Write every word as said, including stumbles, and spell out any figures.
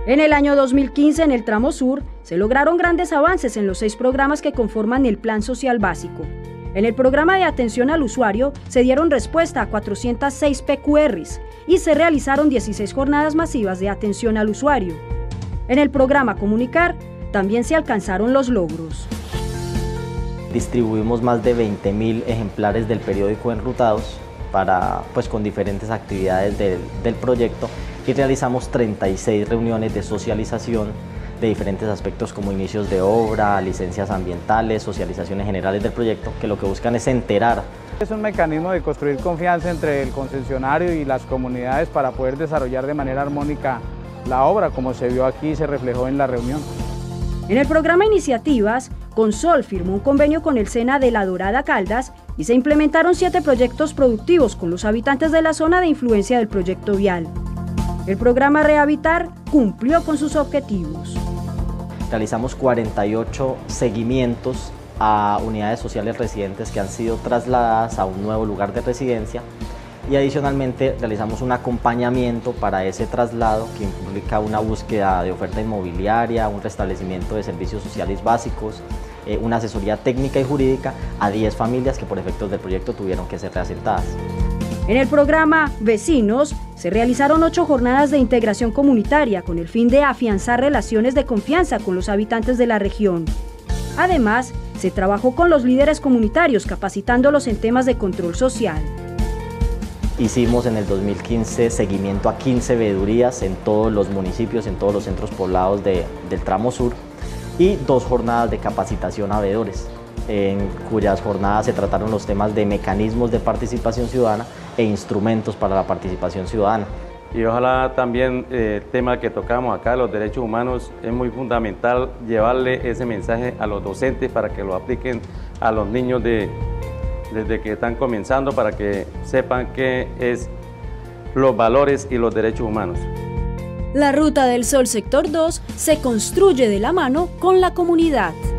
En el año dos mil quince, en el tramo sur, se lograron grandes avances en los seis programas que conforman el Plan Social Básico. En el programa de atención al usuario se dieron respuesta a cuatrocientas seis P Q Rs y se realizaron dieciséis jornadas masivas de atención al usuario. En el programa Comunicar también se alcanzaron los logros. Distribuimos más de veinte mil ejemplares del periódico enrutados para, pues, con diferentes actividades del, del proyecto, y realizamos treinta y seis reuniones de socialización de diferentes aspectos como inicios de obra, licencias ambientales, socializaciones generales del proyecto, que lo que buscan es enterar. Es un mecanismo de construir confianza entre el concesionario y las comunidades para poder desarrollar de manera armónica la obra, como se vio aquí y se reflejó en la reunión. En el programa Iniciativas, Consol firmó un convenio con el SENA de La Dorada Caldas y se implementaron siete proyectos productivos con los habitantes de la zona de influencia del proyecto vial. El programa Rehabitar cumplió con sus objetivos. Realizamos cuarenta y ocho seguimientos a unidades sociales residentes que han sido trasladadas a un nuevo lugar de residencia, y adicionalmente realizamos un acompañamiento para ese traslado que implica una búsqueda de oferta inmobiliaria, un restablecimiento de servicios sociales básicos, eh, una asesoría técnica y jurídica a diez familias que por efectos del proyecto tuvieron que ser reasentadas. En el programa Vecinos se realizaron ocho jornadas de integración comunitaria con el fin de afianzar relaciones de confianza con los habitantes de la región. Además, se trabajó con los líderes comunitarios capacitándolos en temas de control social. Hicimos en el dos mil quince seguimiento a quince veedurías en todos los municipios, en todos los centros poblados de, del tramo sur, y dos jornadas de capacitación a veedores, en cuyas jornadas se trataron los temas de mecanismos de participación ciudadana e instrumentos para la participación ciudadana. Y ojalá también eh, el tema que tocamos acá, los derechos humanos, es muy fundamental llevarle ese mensaje a los docentes para que lo apliquen a los niños de, desde que están comenzando, para que sepan qué es los valores y los derechos humanos. La Ruta del Sol Sector dos se construye de la mano con la comunidad.